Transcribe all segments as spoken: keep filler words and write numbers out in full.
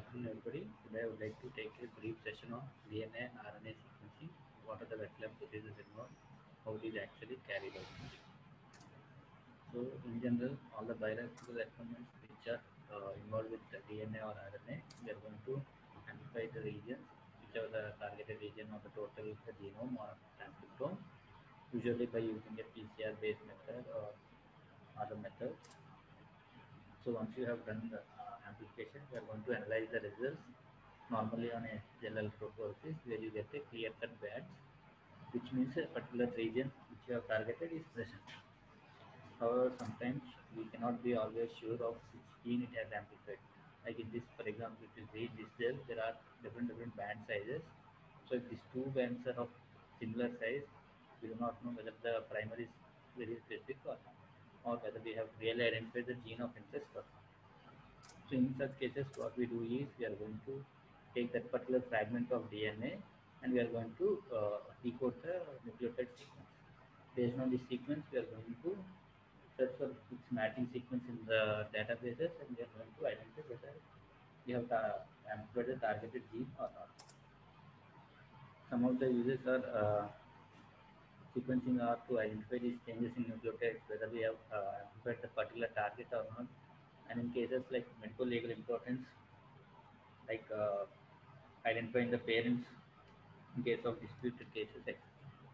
afternoon, everybody. Today, I would like to take a brief session on D N A and R N A sequencing. What are the wet lab procedures involved? How it is actually carried out. So, in general, all the biological experiments which are uh, involved with the D N A or R N A, we are going to amplify the regions, which are the targeted region of the total the genome or transcriptome, usually by using a P C R-based method or other methods. So once you have done the uh, amplification, we are going to analyze the results normally on a gel electrophoresis where you get a clear-cut badge, which means a particular region which you have targeted is present. However, sometimes we cannot be always sure of which gene it has amplified. Like in this, for example, if you read this gel, there are different different band sizes. So if these two bands are of similar size, we do not know whether the primer is very specific or not, or whether we have really identified the gene of interest or not. So in such cases, what we do is we are going to take that particular fragment of D N A and we are going to uh, decode the nucleotide sequence. Based on this sequence, we are going to search for its matching sequence in the databases and we are going to identify whether we have ta- amplified the targeted gene or not. Some of the uses are uh, sequencing are to identify these changes in nucleotides, whether we have uh, amplified the particular target or not. And in cases like medical legal importance, like uh, identifying the parents in case of disputed cases. Like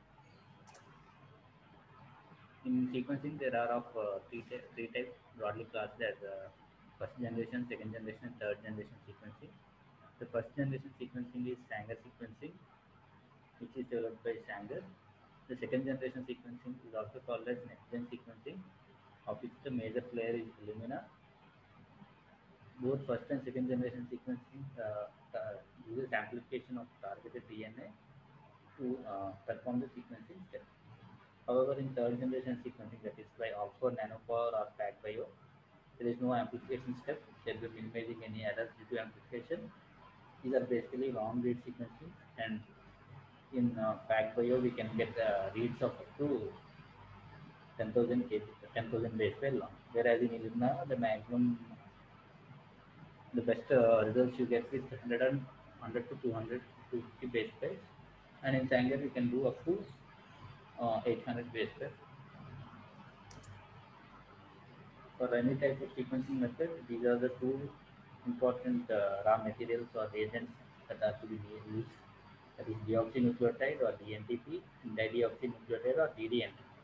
in sequencing, there are of uh, three, ty- three types broadly classed as uh, first generation, second generation, and third generation sequencing. The first generation sequencing is Sanger sequencing, which is developed by Sanger. The second generation sequencing is also called as next gen sequencing, of which the major player is Illumina. Both first and second generation sequencing uh, uh, uses amplification of targeted D N A to uh, perform the sequencing step. However, in third generation sequencing, that is by Oxford Nanopower or PacBio, there is no amplification step. There will be minimizing any errors due to amplification. These are basically long read sequencing, and in uh, PacBio, we can get uh, reads of up to ten thousand K, ten thousand base pair long. Whereas in Illumina, the maximum, the best uh, results you get with one hundred, and one hundred to two hundred to fifty base pairs, and in Sanger, we can do up to uh, eight hundred base pairs. For any type of sequencing method, these are the two important uh, raw materials or reagents that are to be used. That is deoxynucleotide or D N T P and dideoxynucleotide or D D N T P.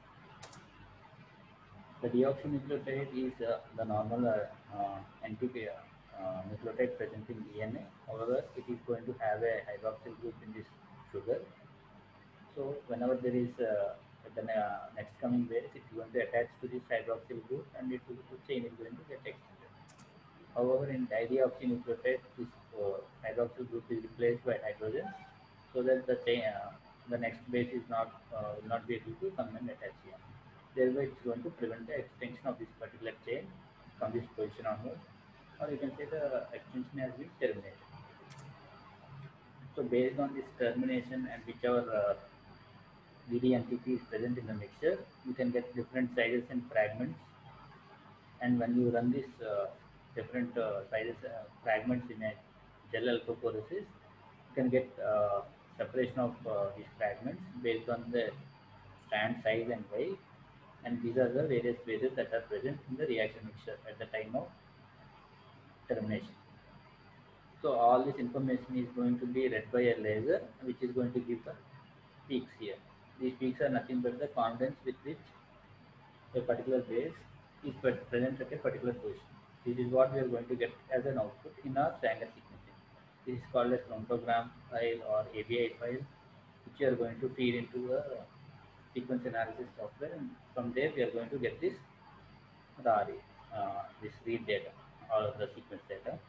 The deoxynucleotide is uh, the normal uh, uh, N P K uh, nucleotide present in D N A. However, it is going to have a hydroxyl group in this sugar. So whenever there is uh, the uh, next coming base, it is going to attach to this hydroxyl group and it will, the chain is going to get extended. However, in dideoxynucleotide, this uh, hydroxyl group is replaced by hydrogen, so that the chain, uh, the next base is not uh, will not be able to come and attach here. Thereby, it's going to prevent the extension of this particular chain from this position onwards, or you can say the extension has been terminated. So, based on this termination and whichever uh, D D N T P is present in the mixture, you can get different sizes and fragments. And when you run this uh, different uh, sizes uh, fragments in a gel electrophoresis, you can get uh, separation of uh, these fragments based on the strand size and weight. And these are the various phases that are present in the reaction mixture at the time of termination. So all this information is going to be read by a laser, which is going to give the peaks here. These peaks are nothing but the confidence with which a particular base is present at a particular position. This is what we are going to get as an output in our Sanger sequencing. This is called as chromatograph file or A B I file, which we are going to feed into a sequence analysis software, and from there we are going to get this raw read, uh, this read data or the sequence data.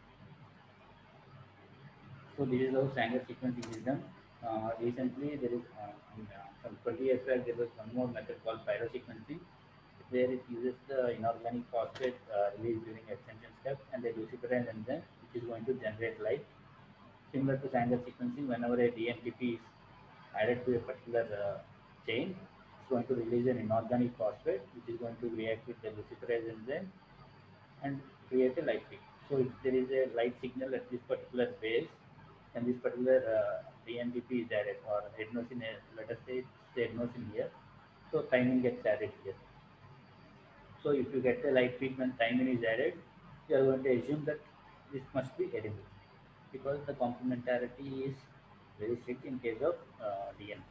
So this is how Sanger sequencing is done. Uh, recently, there is uh, in, uh, some twenty years back there was one more method called pyrosequencing, where it uses the inorganic phosphate uh, released during extension step and a luciferase enzyme, which is going to generate light. Similar to Sanger sequencing, whenever a D N T P is added to a particular uh, chain, it's going to release an inorganic phosphate, which is going to react with the luciferase enzyme and create a light peak. So if there is a light signal at this particular base, and this particular uh, D N T P is added, or adenosine, uh, let us say it's adenosine here, so thymine gets added here. So if you get a light peak when thymine is added, you are going to assume that this must be edible because the complementarity is very strict in case of uh, D N.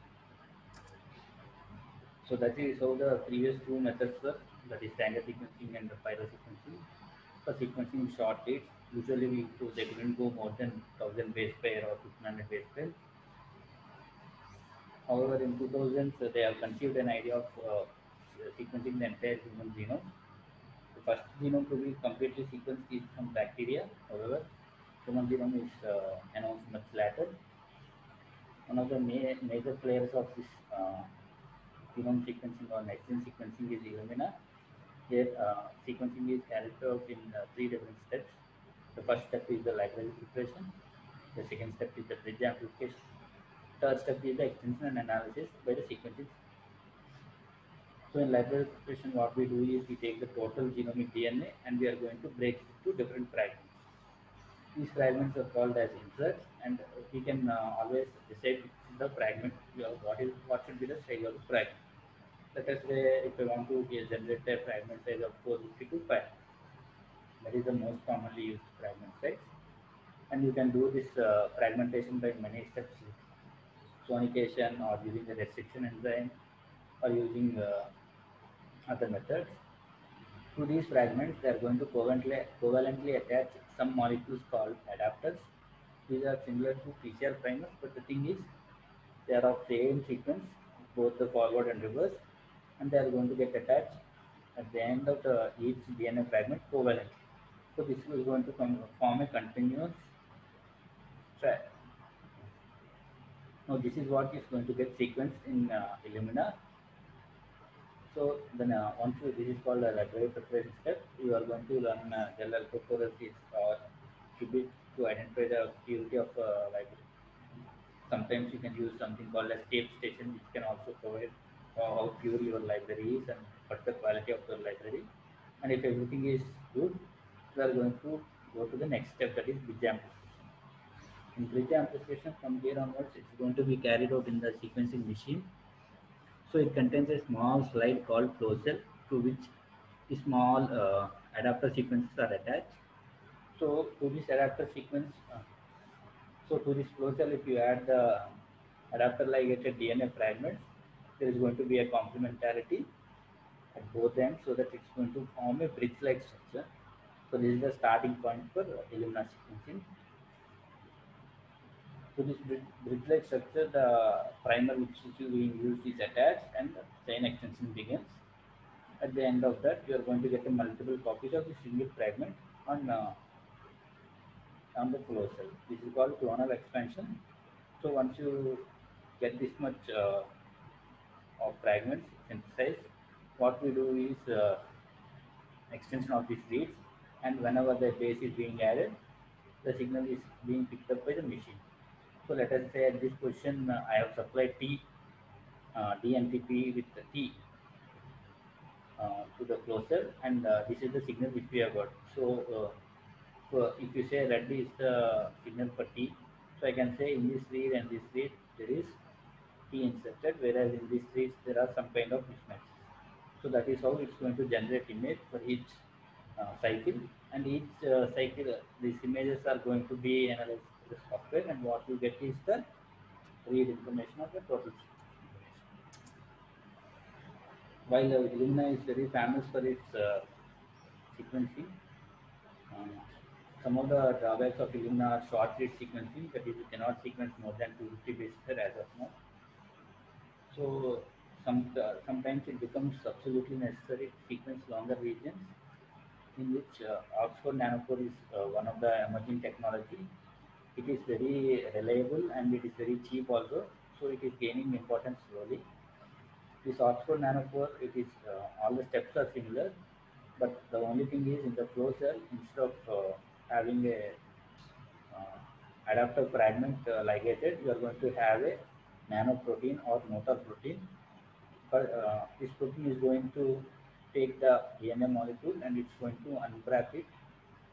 So that is how the previous two methods were, that is standard sequencing and the pyro sequencing. For sequencing short reads, usually we do, they couldn't go more than one thousand base pair or fifteen hundred base pair. However, in two thousands, uh, they have conceived an idea of uh, sequencing the entire human genome. The first genome to be completely sequenced is from bacteria. However, human genome is uh, announced much later. One of the ma- major players of this uh, genome sequencing or next-gen sequencing is Illumina. Here, uh, sequencing is carried out in uh, three different steps. The first step is the library preparation. The second step is the bridge amplification. Third step is the extension and analysis by the sequencing. So in library preparation, what we do is we take the total genomic D N A and we are going to break it into different fragments. These fragments are called as inserts, and we can uh, always decide the fragment, uh, what is what should be the size of the fragment. Let us say if I want to ge- generate a fragment size of four fifty to five, that is the most commonly used fragment size. And you can do this uh, fragmentation by many steps, sonication or using the restriction enzyme or using uh, other methods. To these fragments, they are going to covalently, covalently attach some molecules called adapters. These are similar to P C R primers, but the thing is, they are of same sequence, both the forward and reverse, and they are going to get attached at the end of the each D N A fragment covalently. So this is going to come, form a continuous thread. Now this is what is going to get sequenced in uh, Illumina. So then uh, once you, this is called a library preparation step, you are going to learn uh, gel electrophoresis or qubit to identify the purity of uh, library. Sometimes you can use something called as tape station, which can also provide uh, how pure your library is and what's the quality of your library. And if everything is good, you are going to go to the next step, that is bridge amplification. In bridge amplification, from here onwards, it's going to be carried out in the sequencing machine. So it contains a small slide called flow cell, to which small uh, adapter sequences are attached. So to this adapter sequence, uh, so to this flow cell, if you add the adapter ligated D N A fragments, there is going to be a complementarity at both ends, so that it's going to form a bridge-like structure. So this is the starting point for uh, Illumina sequencing. To this bridge- bridge-like structure, the primer which is being used is attached, and the chain extension begins. At the end of that, you are going to get a multiple copies of the single fragment on uh, on the flow cell. This is called clonal expansion. So once you get this much uh, of fragments synthesized, what we do is uh, extension of these reads, and whenever the base is being added, the signal is being picked up by the machine. So let us say at this position, uh, I have supplied T uh, D N T P with the T uh, to the closer, and uh, this is the signal which we have got. So, uh, so if you say red is the signal for T, so I can say in this read and this read there is T inserted, whereas in this reads there are some kind of mismatches. So that is how it's going to generate image for each uh, cycle, and each uh, cycle uh, these images are going to be analyzed by the software, and what you get is the read information of the total information. While uh, Illumina is very famous for its uh, sequencing, um, some of the drawbacks of Illumina are short read sequencing, that is, you cannot sequence more than two hundred fifty base pair as of now. So some, uh, sometimes it becomes absolutely necessary to sequence longer regions, in which uh, Oxford Nanopore is uh, one of the emerging technology. It is very reliable and it is very cheap also, so it is gaining importance slowly. This Oxford Nanopore, it is uh, all the steps are similar, but the only thing is in the flow cell, instead of uh, having a uh, adapter fragment uh, ligated, you are going to have a nanoprotein or motor protein. But uh, this protein is going to take the D N A molecule and it's going to unwrap it,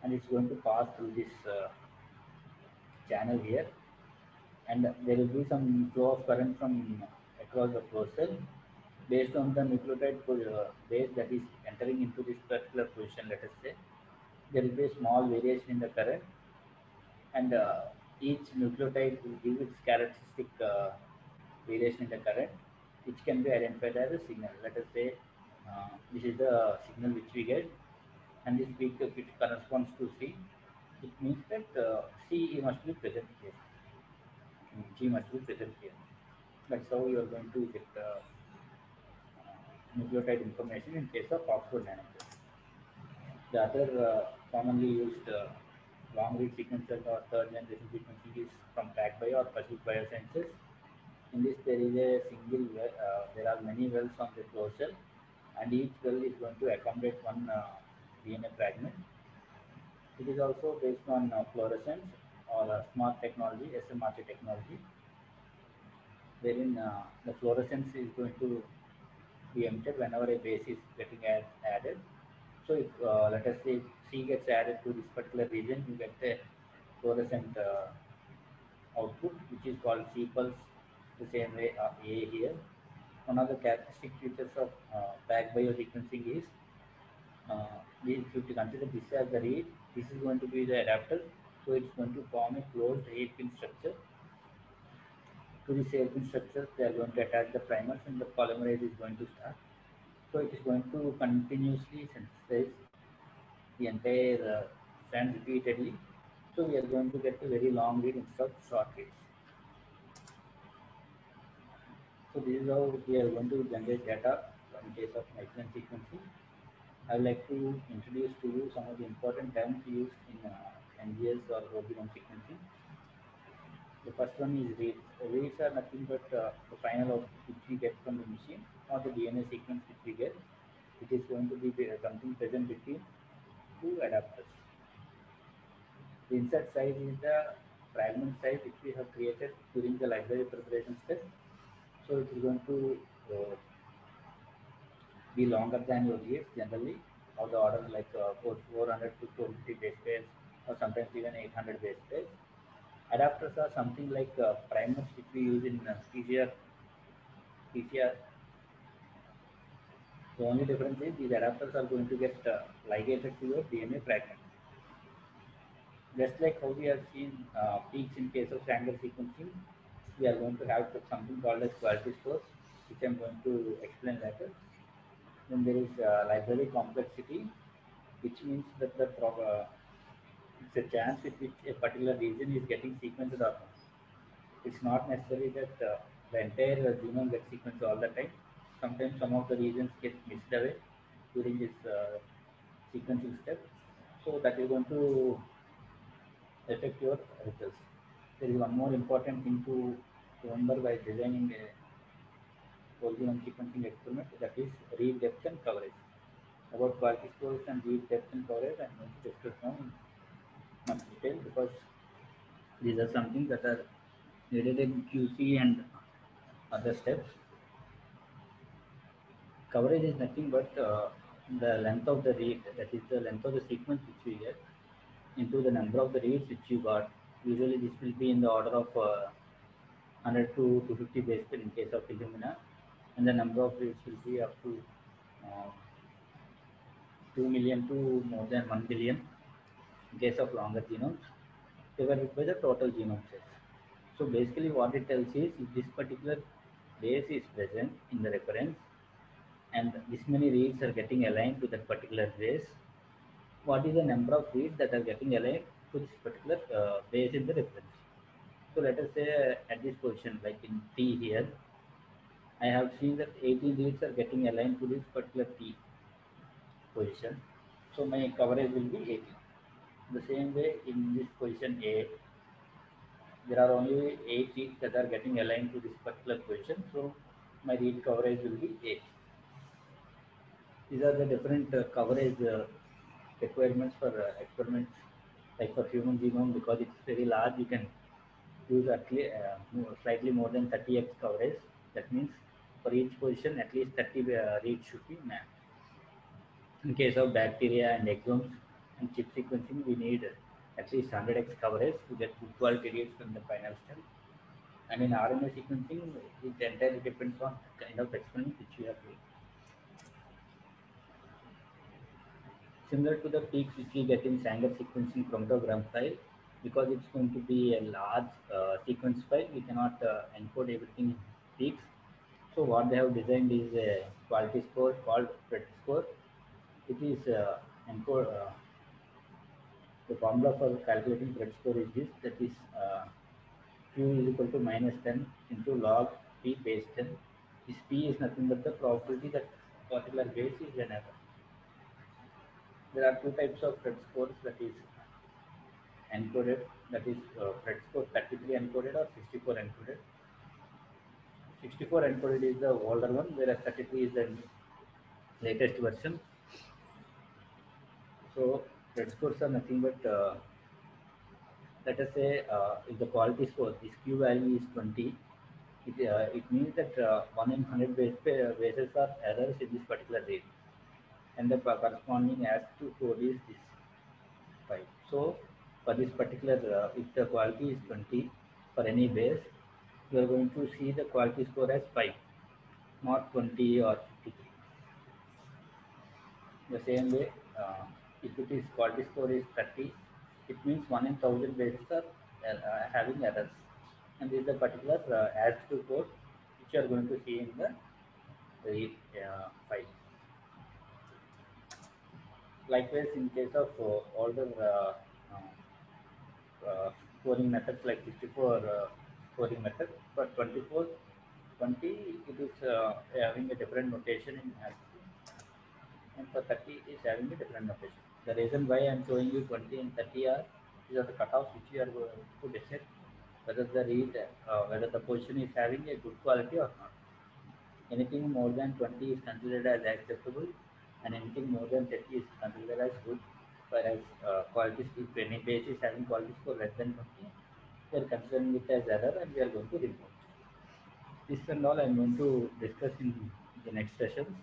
and it's going to pass through this uh, channel here, and there will be some flow of current from across the flow cell based on the nucleotide uh, base that is entering into this particular position. Let us say there will be a small variation in the current, and uh, each nucleotide will give its characteristic uh, variation in the current, which can be identified as a signal. Let us say uh, this is the signal which we get, and this peak uh, which corresponds to C. It means that uh, C must be present here. Mm, G must be present here. That's how you are going to get uh, nucleotide information in case of Oxford nanograms. The other uh, commonly used uh, long read sequencer or third generation sequencing is from PacBio or Pacific Biosciences. In this, there is a single well, uh, there are many wells on the flow cell, and each well is going to accommodate one uh, D N A fragment. It is also based on uh, fluorescence or uh, smart technology, S M R T technology, wherein uh, the fluorescence is going to be emitted whenever a base is getting add, added. So if uh, let us say C gets added to this particular region, you get a fluorescent uh, output, which is called C pulse, the same way uh, A here. One of the characteristic features of uh, PacBio sequencing is, uh, if you consider this as the read, this is going to be the adapter, so it's going to form a closed eight pin structure. To this eight pin structure, they are going to attach the primers, and the polymerase is going to start. So it is going to continuously synthesize the entire uh, strand repeatedly. So we are going to get a very long read instead of short reads. So this is how we are going to generate data in case of next-gen sequencing. I would like to introduce to you some of the important terms used in uh, N G S or whole genome sequencing. The first one is reads. Reads are nothing but uh, the final output which we get from the machine, or the D N A sequence which we get. It is going to be something present between two adapters. The insert size is the fragment size which we have created during the library preparation step. So it is going to uh, be longer than your reads generally, of the order like uh, four hundred to four fifty base pairs, or sometimes even eight hundred base pairs. Adapters are something like uh, primers which we use in uh, P C R. P C R. The only difference is these adapters are going to get uh, ligated to your D N A fragment. Just like how we have seen uh, peaks in case of Sanger sequencing, we are going to have something called as quality scores, which I am going to explain later. Then there is uh, library complexity, which means that the uh, it's a chance with which a particular region is getting sequenced or not. It's not necessary that uh, the entire uh, genome gets sequenced all the time. Sometimes some of the regions get missed away during this uh, sequencing step. So that is going to affect your results. There is one more important thing to remember by designing a whole genome sequencing experiment, that is read depth and coverage. About quality scores and read depth and coverage, I am going to discuss now in much detail, because these are something that are needed in Q C and other steps. Coverage is nothing but uh, the length of the read, that is the length of the sequence which we get, into the number of the reads which you got. Usually this will be in the order of uh, one hundred to two hundred fifty base pair in case of Illumina, and the number of reads will be up to uh, two million to more than one billion in case of longer genomes, divided by the total genome size. So basically what it tells is, if this particular base is present in the reference and this many reads are getting aligned to that particular base, what is the number of reads that are getting aligned to this particular uh, base in the reference. So let us say uh, at this position, like in T here, I have seen that eighteen reads are getting aligned to this particular T position. So my coverage will be eighteen. The same way in this position A, there are only eight reads that are getting aligned to this particular position. So my read coverage will be eight. These are the different uh, coverage uh, requirements for uh, experiments. Like for human genome, because it's very large, you can use at least uh, more, slightly more than thirty x coverage. That means for each position, at least thirty uh, reads should be mapped. In case of bacteria and exomes, In chip sequencing, we need at least one hundred x coverage to get good quality reads from the final step. And in R N A sequencing, it entirely depends on the kind of experiment which you are doing. Similar to the peaks which we get in Sanger sequencing chromatogram file, because it's going to be a large uh, sequence file, we cannot uh, encode everything in peaks. So what they have designed is a quality score called Phred score. It is uh, encode. Uh, the formula for calculating Phred score is this. That is uh, Q is equal to minus ten into log P base ten. This P is nothing but the probability that particular base is an error. There are two types of Phred scores, that is encoded, that is uh, Phred score thirty-three encoded or sixty-four encoded. sixty-four encoded is the older one, whereas thirty-three is the latest version. So Phred scores are nothing but uh, let us say uh, if the quality score, this Q value is twenty, it, uh, it means that uh, one in one hundred base, bases are errors in this particular rate, and the corresponding as to code is this five. So for this particular, uh, if the quality is twenty for any base, you are going to see the quality score as five, not twenty or fifty-three. The same way, uh, if it is quality score is thirty, it means one in thousand bases are uh, having errors, and this is the particular uh, as to code which you are going to see in the uh, file. Likewise, in case of uh, older uh, uh, uh, scoring methods like sixty-four uh, scoring method, but twenty-four, twenty it is uh, having a different notation in ASCII, and for thirty is having a different notation. The reason why I am showing you twenty and thirty are these are the cutoffs which you are going to decide whether the read uh, whether the position is having a good quality or not. Anything more than twenty is considered as acceptable, and anything more than thirty is considered as good. Whereas uh, quality, if any base is having quality score less than twenty, we are considering it as error and we are going to report. This and all I am going to discuss in the next sessions.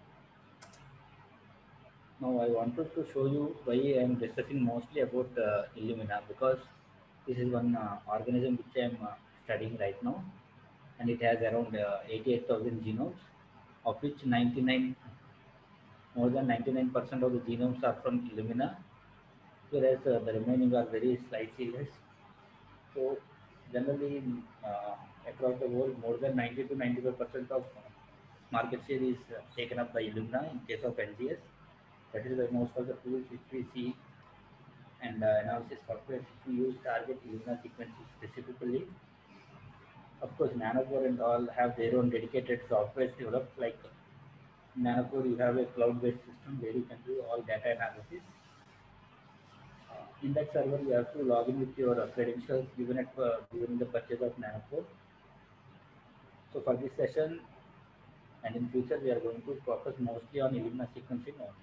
Now I wanted to show you why I am discussing mostly about uh, Illumina, because this is one uh, organism which I am uh, studying right now, and it has around uh, eighty-eight thousand genomes, of which ninety-nine more than ninety-nine percent of the genomes are from Illumina, whereas uh, the remaining are very slightly less. So generally, uh, across the world, more than ninety to ninety-five percent of market share is uh, taken up by Illumina in case of L G S. That is why most of the tools which we see and uh, analysis software which we use target Illumina sequences specifically. Of course, Nanopore and all have their own dedicated software developed. Like Nanopore, you have a cloud-based system where you can do all data analysis. Uh, in that server, you have to log in with your uh, credentials given at uh, during the purchase of Nanopore. So for this session and in future, we are going to focus mostly on Illumina sequencing only.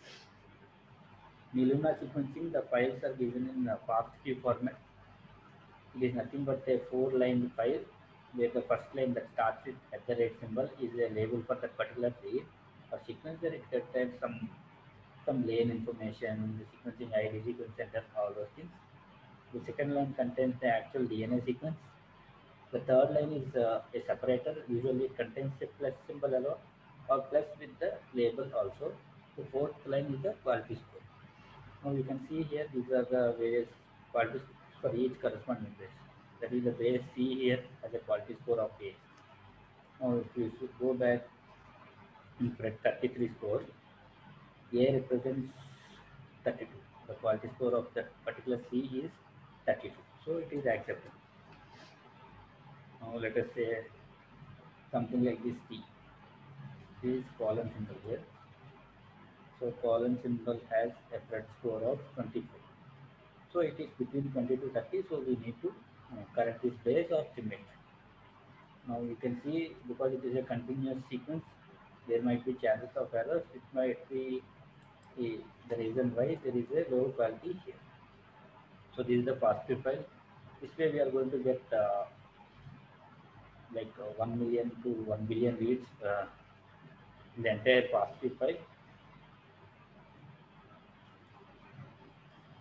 In Illumina sequencing, the files are given in a FASTQ format. It is nothing but a four-line file where the first line that starts with at the rate symbol is a label for that particular read or sequence, where it contains some some lane information, the sequencing I D, sequence center, all those things. The second line contains the actual D N A sequence. The third line is uh, a separator. Usually it contains a plus symbol alone or plus with the label also. The fourth line is the quality score. Now you can see here these are the various quality scores for each corresponding base. That is the base C here as a quality score of A. Now if you should go back in thirty-three score, A represents thirty-two. The quality score of that particular C is thirty-two. So it is acceptable. Now let us say something like this T. T is column symbol here. So column symbol has a Phred score of twenty-four. So it is between twenty to thirty. So we need to uh, correct this base or trim it. Now you can see, because it is a continuous sequence, there might be chances of errors. It might be the, the reason why there is a low quality here. So this is the FASTQ file. This way we are going to get uh, like uh, one million to one billion reads uh, in the entire FASTQ file.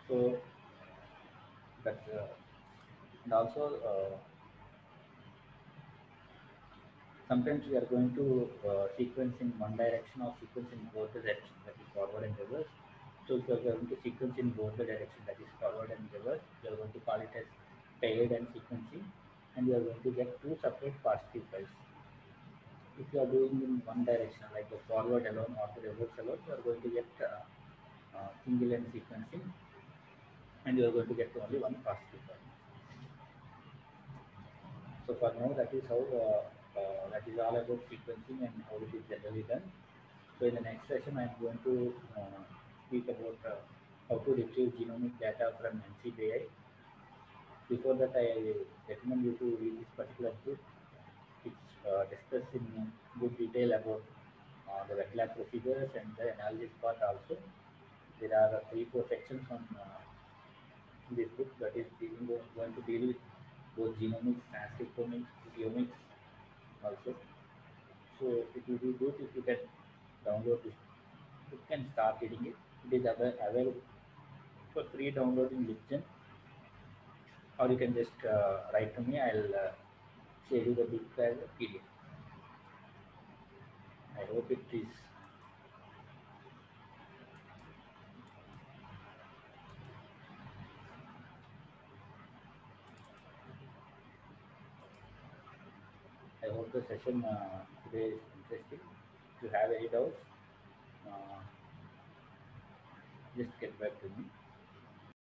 So that's uh, and also uh, sometimes we are going to uh, sequence in one direction or sequence in both the directions, that is forward and reverse. So if you are going to sequence in both the direction, that is forward and reverse, you are going to call it as paired and sequencing, and you are going to get two separate positive files. If you are doing in one direction, like the forward alone or the reverse alone, you are going to get uh, uh, single and sequencing, and you are going to get only one positive file. So for now, that is how uh, uh, that is all about sequencing and how it is generally done. So in the next session, I am going to uh, speak about uh, how to retrieve genomic data from N C B I. Before that, I recommend you to read this particular book. It's uh, discussed in good detail about uh, the wet lab procedures and the analysis part also. There are uh, three, four sections on uh, this book that is dealing with, going to deal with both genomics, transcriptomics, proteomics also. So it will be good if you can download this. You can start reading it. It is avail- available for free download in LibGen, or you can just uh, write to me. I'll uh, share you the book as a P D F. I hope it is. I hope the session uh, today is interesting. If you have any doubts, uh, just get back to me.